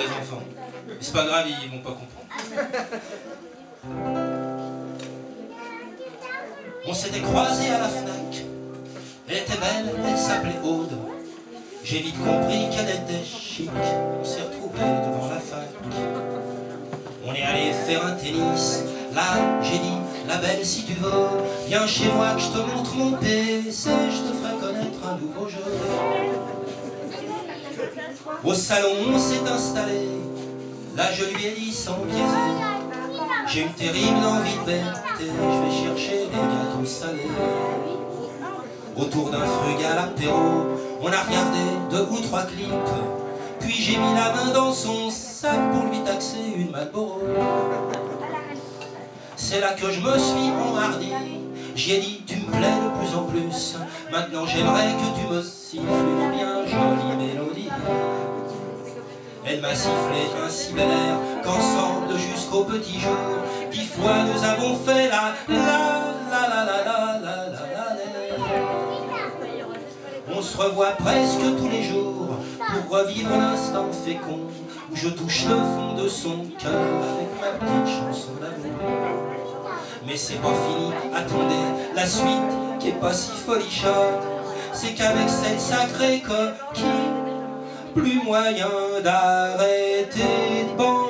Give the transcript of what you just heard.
les enfants. Mais c'est pas grave, ils vont pas comprendre. On s'était croisés à la Fnac. Elle était belle, elle s'appelait Aude. J'ai vite compris qu'elle était chic. On s'est retrouvés devant la fac. On est allé faire un tennis. Là, j'ai dit, la belle, si tu veux, viens chez moi que je te montre mon PC. Je te ferai connaître un nouveau jeu. Au salon, on s'est installé. Là, je lui ai dit sans biaiser, j'ai une terrible envie de vérité. Je vais chercher des gâteaux salés. Autour d'un frugal apéro, on a regardé 2 ou 3 clips. Puis j'ai mis la main dans son sac pour lui taxer une Marlboro. C'est là que je me suis enhardi. J'y ai dit, tu me plais de plus en plus. Maintenant j'aimerais que tu me siffles une bien jolie mélodie. Elle m'a sifflé un si bel air qu'ensemble jusqu'au petit jour, 10 fois nous avons fait la la la la la la la la. On se revoit presque tous les jours pour revivre l'instant fécond où je touche le fond de son cœur avec ma petite chanson d'amour. Mais c'est pas fini, attendez la suite qui est pas si folichonne. C'est qu'avec cette sacrée coquille, plus moyen d'arrêter de